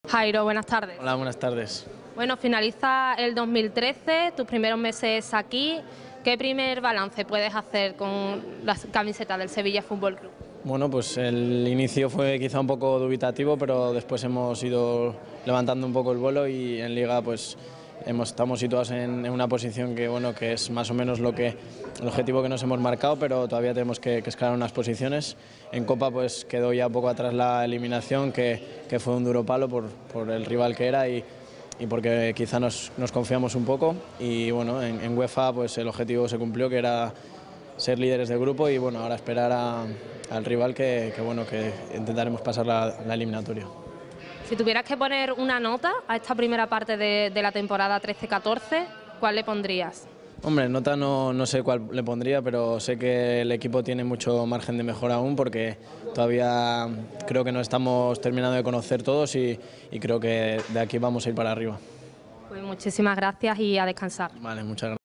Jairo, buenas tardes. Hola, buenas tardes. Bueno, finaliza el 2013, tus primeros meses aquí. ¿Qué primer balance puedes hacer con la camiseta del Sevilla Fútbol Club? Bueno, pues el inicio fue quizá un poco dubitativo, pero después hemos ido levantando un poco el vuelo y en Liga pues estamos situados en una posición que, bueno, que es más o menos el objetivo que nos hemos marcado, pero todavía tenemos que escalar unas posiciones. En Copa pues quedó ya un poco atrás la eliminación, que fue un duro palo por el rival que era y porque quizá nos confiamos un poco. Y bueno, en UEFA pues el objetivo se cumplió, que era ser líderes de grupo, y bueno, ahora esperar al rival que intentaremos pasar la eliminatoria. Si tuvieras que poner una nota a esta primera parte de la temporada 13-14, ¿cuál le pondrías? Hombre, nota no sé cuál le pondría, pero sé que el equipo tiene mucho margen de mejora aún, porque todavía creo que nos estamos terminando de conocer todos y creo que de aquí vamos a ir para arriba. Pues muchísimas gracias y a descansar. Vale, muchas gracias.